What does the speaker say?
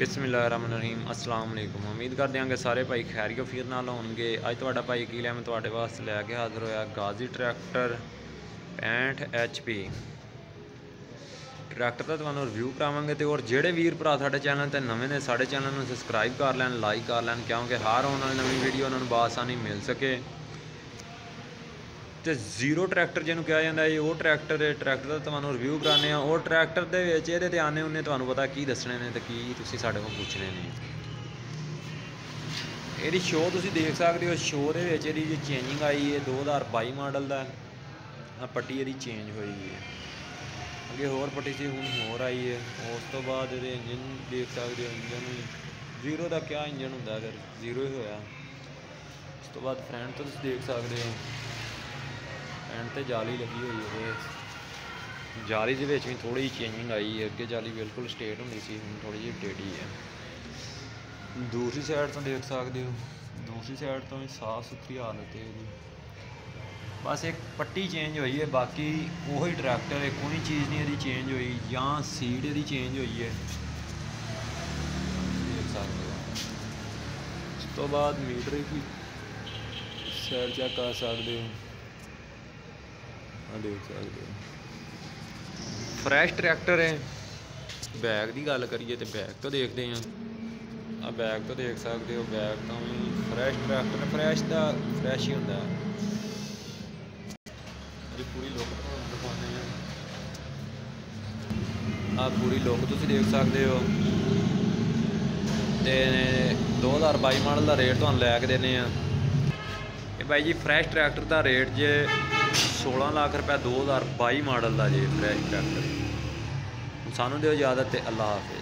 बिस्मिल्लाहिर्रहमानिर्रहीम अस्सलाम वालेकुम। उम्मीद करते हैं कि सारे भाई खैरियत फिर नाल होंगे। अज तुहाडा भाई की मैं तुहाडे वास्ते लैके हाज़र होया गाजी ट्रैक्टर 65 HP ट्रैक्टर का तुहानूं रिव्यू करावांगे। तो और जेड़े वीर भरा साडे चैनल ते नवें ने साडे चैनल नूं सबसक्राइब कर लैन, लाइक कर लैन, क्योंकि हर आने वाली नवीं वीडियो उन्होंने बासानी मिल सके। तो जीरो ट्रैक्टर जिन्होंने कहा जाता है, वो ट्रैक्टर का तुहानूं रिव्यू कराने। और ट्रैक्टर के ये आने उन्हें तुहानूं पता की दसने ने तो की तुसीं साडे कोल पुछने ने। ये शो तुसीं देख सकते हो। शो के जी चेंजिंग आई है 2022 मॉडल का। पट्टी ये चेंज हुई है, अगे होर पट्टी सी हुण होर आई है। उस तो बाद ये इंजन देख सकते हो। इंजन जीरो का क्या इंजन होंदा, अगर जीरो ही होया। उस तो बाद फ्रंट तो तुसीं देख सकते हो, फ्रंट तो जाली लगी हुई है। जाली के भी थोड़ी चेंजिंग आई है। अगे जाली बिल्कुल स्ट्रेट होंदी सी, हुण थोड़ी जी टेढ़ी है। दूसरी साइड तो देख सकते हो, दूसरी साइड तो साफ सुथरी हालत है। बस एक पट्टी चेंज हुई है, बाकी वही ट्रैक्टर है, कोई चीज़ नहीं यदि चेंज हुई। या सीट यदि चेंज हुई है देख सकते हो। उस तो बाद मीटर की साइड चेक कर सकते हो, देख सकते हो। फ्रैश ट्रैक्टर है। बैग की गल करिए तो बैग तो देखते हैं, बैग तो देख सकते हो। बैग तो भी फ्रैश ट्रैक्टर, फ्रैश का फ्रैश ही होंदा है। पूरी लुक दिखाने हैं, पूरी लुक तुसीं देख सकते हो। तो 2022 मॉडल का रेट तुहानूं लैके देने ये भाई जी। फ्रैश ट्रैक्टर का रेट जे 16 लाख रुपया 2022 मॉडल का जे फ्रैश ट्रैक्टर। सानूं दिओ इजाज़त ते अल्लाह हाफिज़।